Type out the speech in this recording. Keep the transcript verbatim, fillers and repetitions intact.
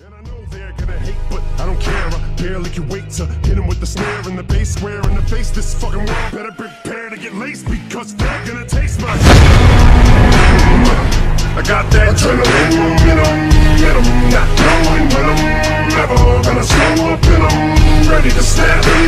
And I know they're gonna hate, but I don't care. I barely can wait to hit them with the snare and the bass square in the face. This fucking world better prepare to get laced because they're gonna taste my I got that adrenaline momentum, momentum, not knowing when I'm ever gonna slow up and I'm ready to stab it.